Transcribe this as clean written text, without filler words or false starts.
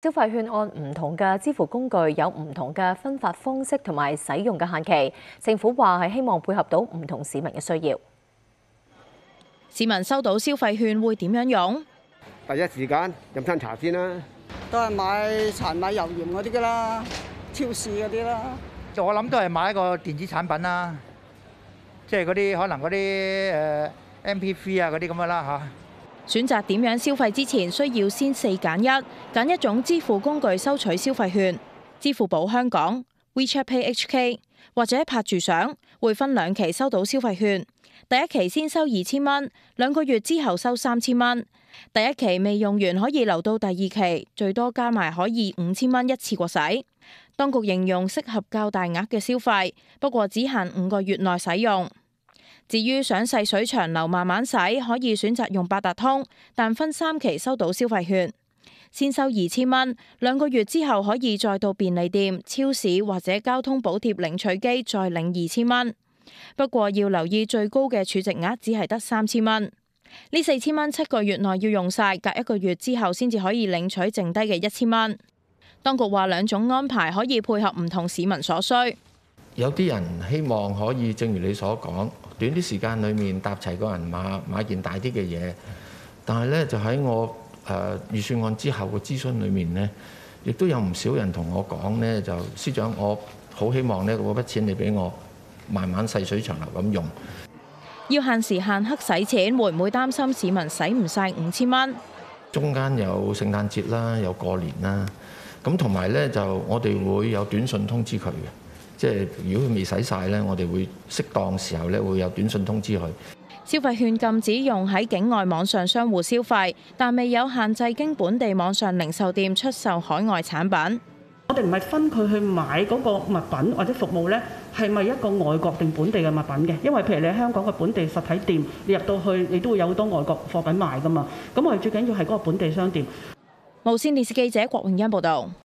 消費券按唔同嘅支付工具有唔同嘅分發方式同埋使用嘅限期，政府話係希望配合到唔同市民嘅需要。 市民收到消費券會點樣用？ 第一時間飲餐茶先啦， 都係買柴米油鹽嗰啲㗎啦，超市嗰啲啦。 我諗都係買一個電子產品啦，即係嗰啲可能嗰啲MP3啊嗰啲咁樣啦嚇。 選擇點樣消費之前，需要先4揀1，揀一種支付工具收取消費券。支付寶香港、WeChat Pay HK 或者拍住相，會分2期收到消費券。第一期先收2000蚊，2個月之後收3000蚊。第一期未用完可以留到第2期，最多加埋可以5000蚊一次過使。當局形容適合較大額嘅消費，不過只限5個月內使用。至於想細水長流慢慢使，可以選擇用八達通，但分3期收到消費券。先收2000蚊，2個月之後可以再到便利店、超市或者交通補貼領取機再領2000蚊。不過要留意最高嘅儲值額只係得3000蚊。呢4000蚊7個月內要用晒，隔1個月之後先至可以領取剩低嘅1000蚊。當局話2種安排可以配合唔同市民所需。 有啲人希望可以正如你所講，短啲時間裏面搭齊個人馬買件大啲嘅嘢，但係呢，就喺我預算案之後嘅諮詢裏面呢，亦都有唔少人同我講呢，就司長，我好希望呢嗰筆錢你俾我慢慢細水長流咁用。 要限時限刻使錢，會唔會擔心市民使唔晒5000蚊？ 中間有聖誕節啦，有過年啦，咁同埋呢，就我哋會有短信通知佢嘅。即係如果佢未使晒呢，我哋會適當時候呢會有短信通知佢。 消費券禁止用喺境外網上商戶消費，但未有限制經本地網上零售店出售海外產品。 我哋唔係分佢去買嗰個物品或者服務呢，係咪一個外國定本地嘅物品嘅？因為譬如你喺香港嘅本地實體店，你入到去你都會有好多外國貨品賣㗎嘛。咁我哋最緊要係嗰個本地商店。 無線電視記者郭永欣報導。